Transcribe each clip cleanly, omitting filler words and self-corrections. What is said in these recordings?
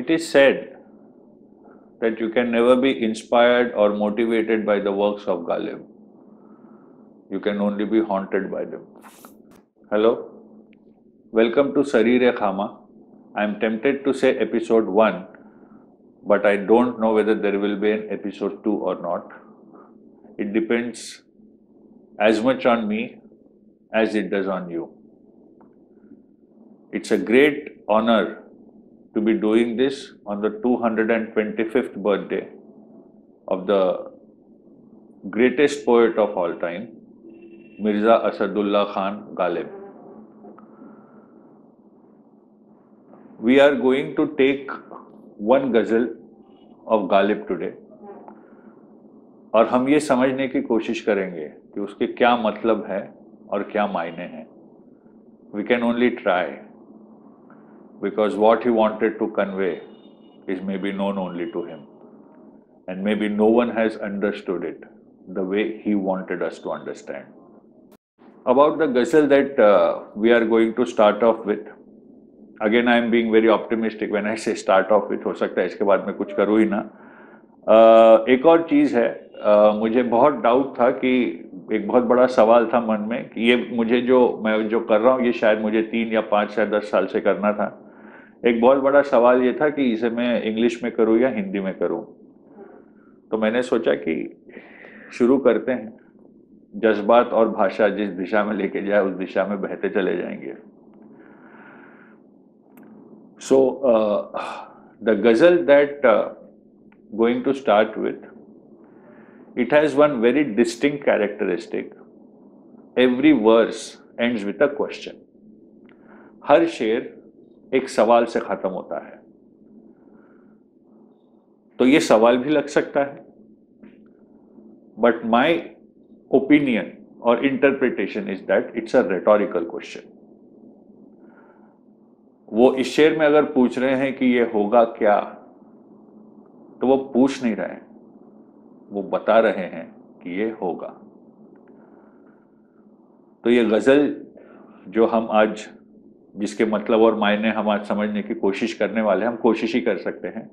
It is said that you can never be inspired or motivated by the works of Ghalib. You can only be haunted by them. Hello, welcome to Sarir-e-Khama. I am tempted to say episode 1, but I don't know whether there will be an episode 2 or not. It depends as much on me as it does on you. It's a great honor to be doing this on the 225th birthday of the greatest poet of all time, Mirza Asadullah Khan Ghalib. We are going to take one ghazal of Ghalib today और हम ये समझने की कोशिश करेंगे कि उसके क्या मतलब है और क्या मायने हैं. We can only try because what he wanted to convey is maybe known only to him, and maybe no one has understood it the way he wanted us to understand. About the ghazal that we are going to start off with, again I am being very optimistic when I say start off with. हो सकता है इसके बाद मैं कुछ करूँ ही ना. एक और चीज़ है, मुझे बहुत डाउट था कि एक बहुत बड़ा सवाल था मन में कि ये मैं जो कर रहा हूँ ये शायद मुझे 3 या 5 या 10 साल से करना था. एक बहुत बड़ा सवाल ये था कि इसे मैं इंग्लिश में करूँ या हिंदी में करूँ. तो मैंने सोचा कि शुरू करते हैं. जज्बात और भाषा जिस दिशा में लेके जाए उस दिशा में बहते चले जाएंगे. So the ghazal that going to start with, it has one very distinct characteristic. Every verse ends with a question. हर शेर एक सवाल से खत्म होता है. तो ये सवाल भी लग सकता है, but my opinion or interpretation is that it's a rhetorical question. वो इस शेर में अगर पूछ रहे हैं कि ये होगा क्या, तो वो पूछ नहीं रहे हैं, वो बता रहे हैं कि ये होगा. तो ये गजल जो हम आज, जिसके मतलब और मायने हम आज समझने की कोशिश करने वाले हैं, हम कोशिश ही कर सकते हैं.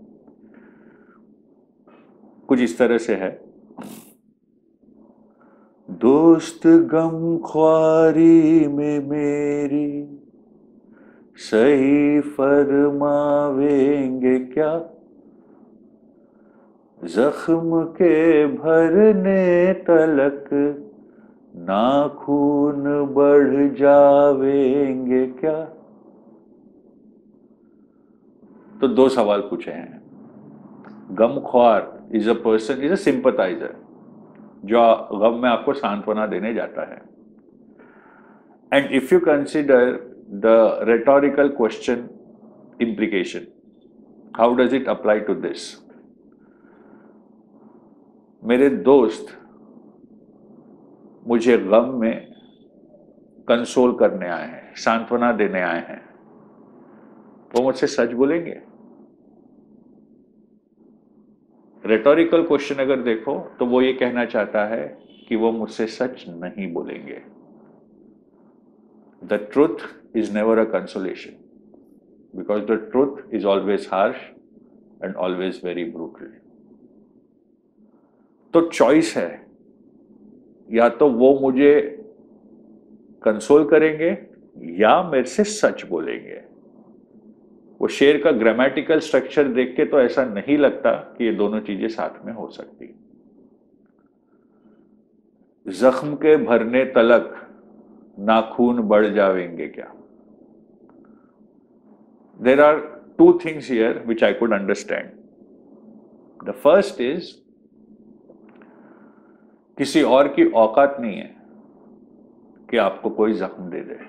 कुछ इस तरह से है. दोस्त गम ख्वारी में मेरी सही फरमावेंगे क्या, जख्म के भरने तलक नाखून बढ़ जावेंगे क्या. तो 2 सवाल पूछे हैं. गमख्वार is a person, is a sympathiser, जो गम में आपको सांत्वना देने जाता है. And if you consider the rhetorical question implication, how does it apply to this? मेरे दोस्त मुझे गम में कंसोल करने आए हैं, सांत्वना देने आए हैं. वो मुझसे सच बोलेंगे? रेटोरिकल क्वेश्चन अगर देखो तो वो ये कहना चाहता है कि वो मुझसे सच नहीं बोलेंगे. The truth is never a consolation, because the truth is always harsh and always very brutal. तो चॉइस है, या तो वो मुझे कंसोल करेंगे या मेरे से सच बोलेंगे. वो शेर का ग्रामेटिकल स्ट्रक्चर देख के तो ऐसा नहीं लगता कि ये दोनों चीजें साथ में हो सकती. जख्म के भरने तलक नाखून बढ़ जावेंगे क्या. There are 2 things here which I could understand. The first is, किसी और की औकात नहीं है कि आपको कोई जख्म दे दे.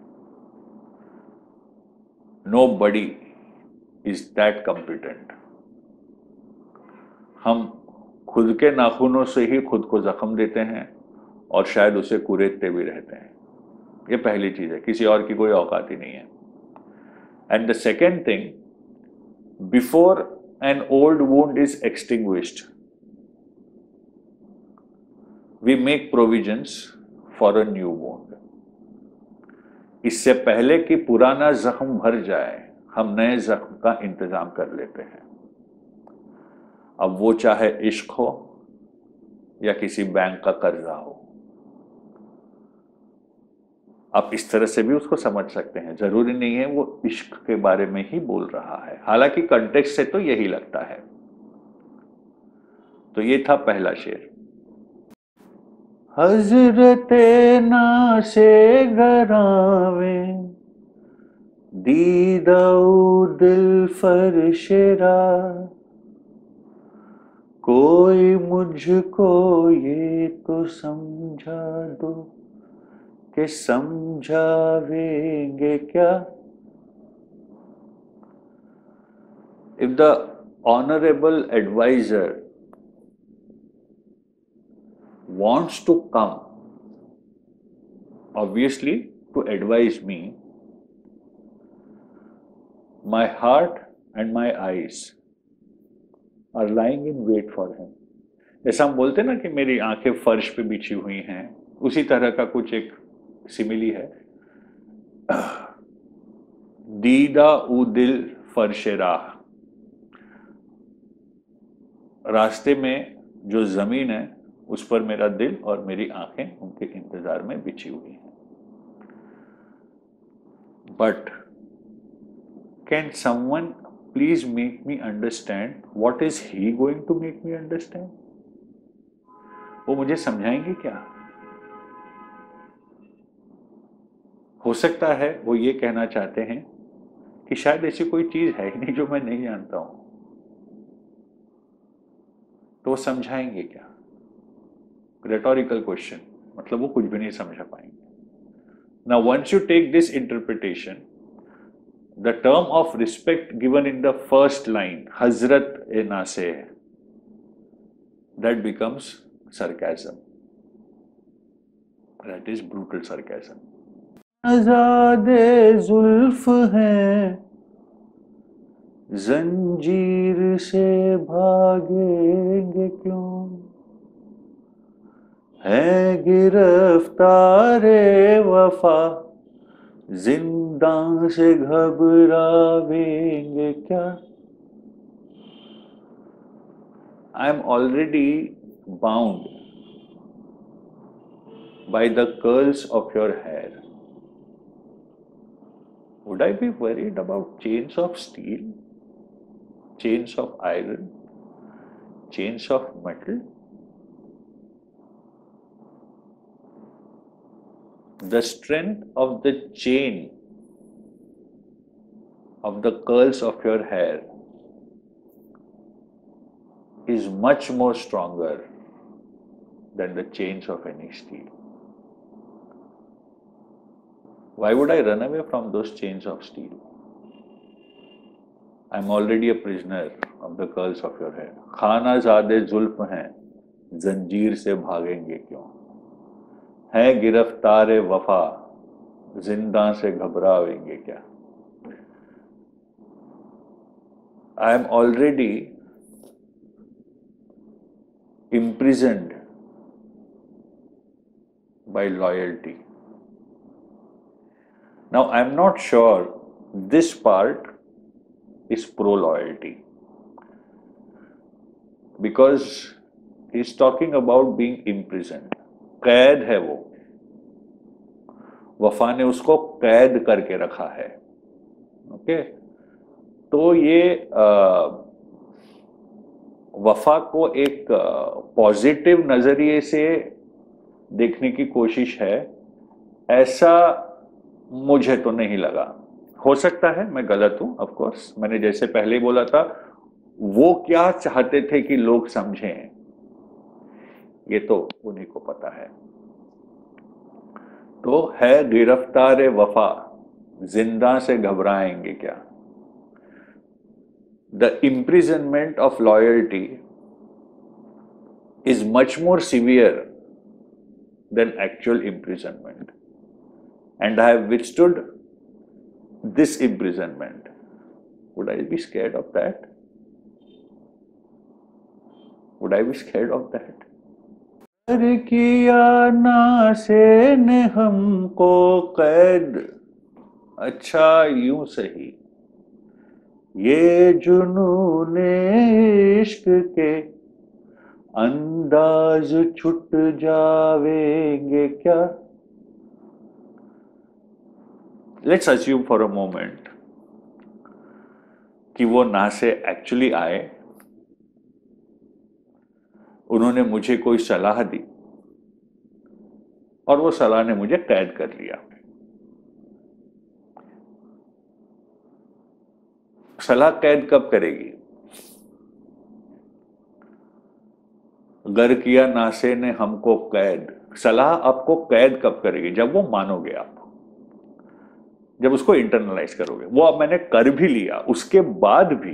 Nobody is that competent. हम खुद के नाखूनों से ही खुद को जख्म देते हैं और शायद उसे कुरेदते भी रहते हैं. ये पहली चीज है, किसी और की कोई औकात ही नहीं है. And the second thing, before an old wound is extinguished, we make provisions for a new wound. इससे पहले कि पुराना जख्म भर जाए, हम नए जख्म का इंतजाम कर लेते हैं। अब वो चाहे इश्क हो या किसी बैंक का कर्जा हो, आप इस तरह से भी उसको समझ सकते हैं। जरूरी नहीं है वो इश्क के बारे में ही बोल रहा है, हालांकि कंटेक्स्ट से तो यही लगता है। तो ये था पहला शेर। हजरते ना से घरावे दीदाऊ दिल फरशेरा, कोई मुझको ये तो समझा दो कि समझावेंगे क्या। If the honorable advisor wants to come, obviously, to advise me, my heart and my eyes are lying in wait for him. जैसा हम बोलते हैं ना कि मेरी आंखें फर्श पे बिछी हुई हैं, उसी तरह का कुछ एक सिमिली है। दीदा उ दिल फर्शे राह, रास्ते में जो जमीन है उस पर मेरा दिल और मेरी आंखें उनके इंतजार में बिछी हुई हैं। But can someone please make me understand what is he going to make me understand? वो मुझे समझाएंगे क्या? हो सकता है वो ये कहना चाहते हैं कि शायद ऐसी कोई चीज है ही नहीं जो मैं नहीं जानता हूं, तो वो समझाएंगे क्या? रेटोरिकल क्वेश्चन, मतलब वो कुछ भी नहीं समझा पाएंगे। Now once you take this interpretation, the term of respect given in the first line, Hazrat e Nase, that becomes sarcasm. That is brutal sarcasm. आज़ादे जुल्फ हैं, जंजीर से भागेंगे क्यों, है गिरफ्तारे वफा, जिंदा से घबरावेंगे क्या। I am already bound by the curls of your hair. Would I be worried about chains of steel, chains of iron, chains of metal? The strength of the chain of the curls of your hair is much more stronger than the chains of any steel. Why would I run away from those chains of steel? I am already a prisoner of the curls of your hair. खानाज़ादे जुल्फ हैं, जंजीर से भागेंगे क्यों, है गिरफ्तारे वफा, जिंदा से घबरावेंगे क्या। I am already imprisoned by loyalty. Now I am not sure this part is pro-loyalty, because he's talking about being imprisoned. कैद है वो, वफा ने उसको कैद करके रखा है। ओके, तो ये वफा को एक पॉजिटिव नजरिए से देखने की कोशिश है, ऐसा मुझे तो नहीं लगा। हो सकता है मैं गलत हूं, ऑफ कोर्स। मैंने जैसे पहले बोला था, वो क्या चाहते थे कि लोग समझें, ये तो उन्हीं को पता है। तो है गिरफ्तार वफा, जिंदा से घबराएंगे क्या। The imprisonment of loyalty is much more severe than actual imprisonment, and I have withstood this imprisonment. Would I be scared of that? Would I be scared of that? कर किया नासे ने हमको कैद, अच्छा यूं सही, ये जुनूने इश्क के अंदाज छुट जावेंगे क्या। Let's assume for a moment कि वो ना से एक्चुअली आए, उन्होंने मुझे कोई सलाह दी और वो सलाह ने मुझे कैद कर लिया। सलाह कैद कब करेगी? गर किया नासे ने हमको कैद, सलाह आपको कैद कब करेगी? जब वो मानोगे आप, जब उसको इंटरनलाइज करोगे। वो अब मैंने कर भी लिया, उसके बाद भी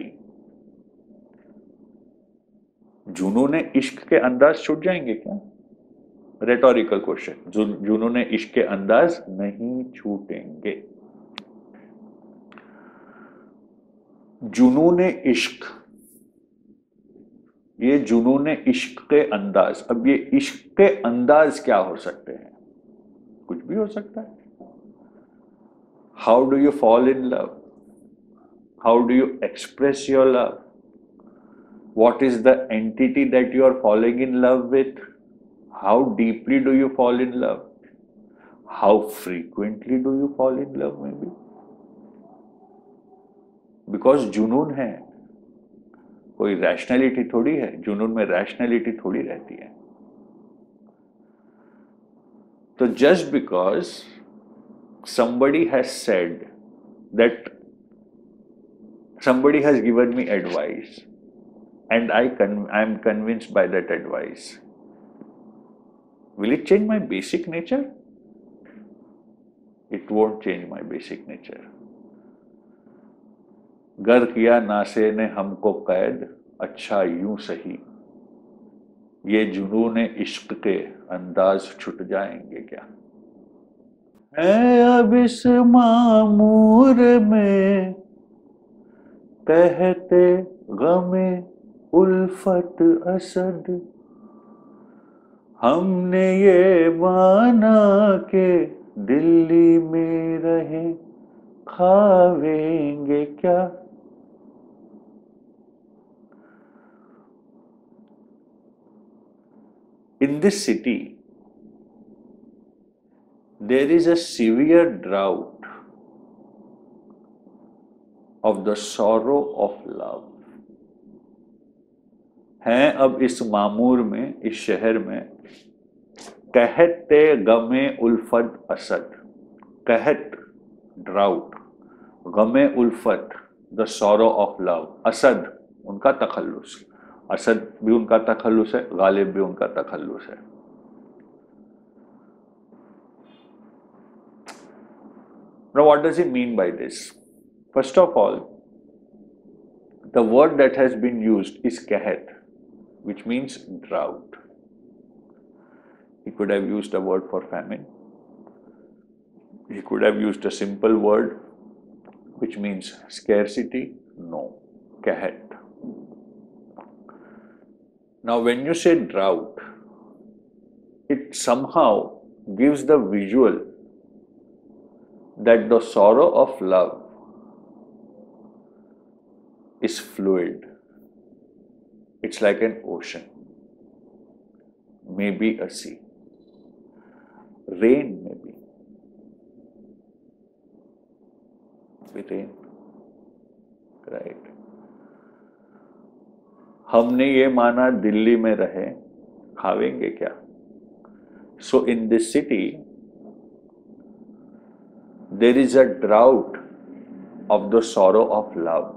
जुनून इश्क के अंदाज छूट जाएंगे क्या? Rhetorical question. जुनून इश्क के अंदाज नहीं छूटेंगे। जुनून इश्क, ये जुनून इश्क के अंदाज। अब ये इश्क के अंदाज क्या हो सकते हैं? कुछ भी हो सकता है। How do you fall in love? How do you express your love? What is the entity that you are falling in love with? How deeply do you fall in love? How frequently do you fall in love, maybe? Because जुनून है, कोई rationality थोड़ी है। जुनून में rationality थोड़ी रहती है। तो just because somebody has said that, somebody has given me advice and I am convinced by that advice, will it change my basic nature? It won't change my basic nature. गर किया नासे ने हमको कैद, अच्छा यूं सही ये जुनून इश्क के अंदाज छुट जाएंगे क्या। है अब इस मामूर में कहते गमे उल्फत असद, हमने ये माना के दिल्ली में रहे खावेंगे क्या। In this city, there is a severe drought of the sorrow of love. हैं अब इस मामूर में, इस शहर में, कहते गमे उल्फत असद। कहत ड्राउट, गमे उल्फत the sorrow of love. Asad उनका तखल्लुस, असद भी उनका तखल्लुस है, गालिब भी उनका तखल्लुस है। Now what does he mean by this? First of all, the word that has been used is kahat, which means drought. He could have used a word for famine. He could have used a simple word which means scarcity. No, kahat. Now when you say drought, it somehow gives the visual that the sorrow of love is fluid. It's like an ocean, maybe a sea, rain maybe, rain, right? हमने ये माना दिल्ली में रहे खावेंगे क्या। So in this city there is a drought of the sorrow of love.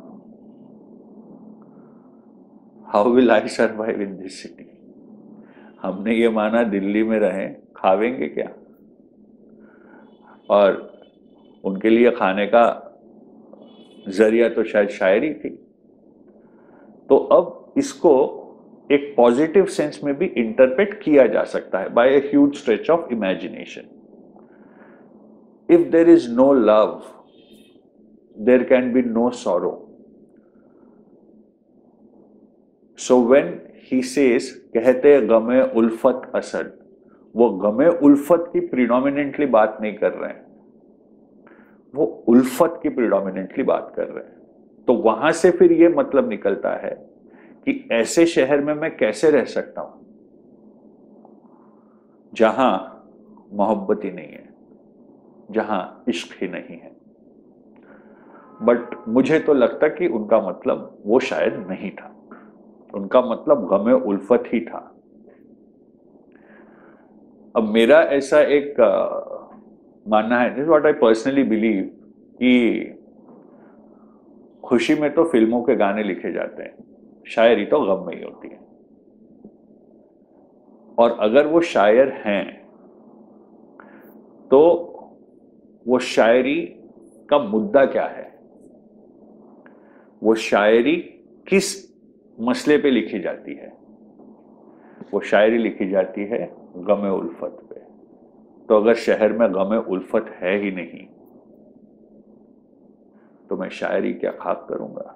How will I survive in this city? हमने ये माना दिल्ली में रहें खावेंगे क्या, और उनके लिए खाने का जरिया तो शायद शायरी थी। तो अब इसको एक पॉजिटिव सेंस में भी इंटरप्रेट किया जा सकता है by a huge stretch of imagination. If there is no love, there can be no sorrow. So when he says कहते गमे उल्फत असद, वो गमे उल्फत की प्रीडोमिनेंटली बात नहीं कर रहे हैं, वो उल्फत की प्रीडोमिनेंटली बात कर रहे हैं। तो वहां से फिर ये मतलब निकलता है कि ऐसे शहर में मैं कैसे रह सकता हूं जहां मोहब्बत ही नहीं है, जहां इश्क ही नहीं है। बट मुझे तो लगता कि उनका मतलब वो शायद नहीं था, उनका मतलब गमे उल्फत ही था। अब मेरा ऐसा एक मानना है, this what I personally believe, कि खुशी में तो फिल्मों के गाने लिखे जाते हैं, शायरी तो गम में ही होती है। और अगर वो शायर हैं तो वो शायरी का मुद्दा क्या है, वो शायरी किस मसले पे लिखी जाती है? वो शायरी लिखी जाती है गमे उल्फत पे। तो अगर शहर में गमे उल्फत है ही नहीं तो मैं शायरी क्या खाक करूंगा।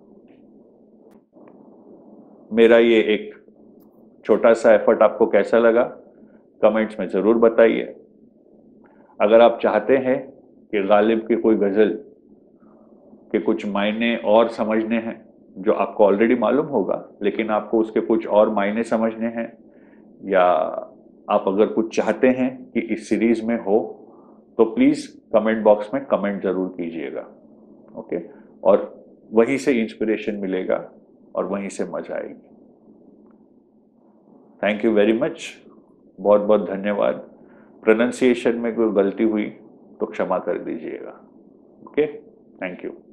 मेरा ये एक छोटा सा एफर्ट आपको कैसा लगा, कमेंट्स में जरूर बताइए। अगर आप चाहते हैं कि गालिब की कोई गजल के कुछ मायने और समझने हैं, जो आपको ऑलरेडी मालूम होगा लेकिन आपको उसके कुछ और मायने समझने हैं, या आप अगर कुछ चाहते हैं कि इस सीरीज में हो, तो प्लीज कमेंट बॉक्स में कमेंट जरूर कीजिएगा। ओके, और वहीं से इंस्पिरेशन मिलेगा और वहीं से मजा आएगी। थैंक यू वेरी मच, बहुत बहुत धन्यवाद। प्रोनाउंसिएशन में कोई गलती हुई तो क्षमा कर दीजिएगा। Okay, thank you.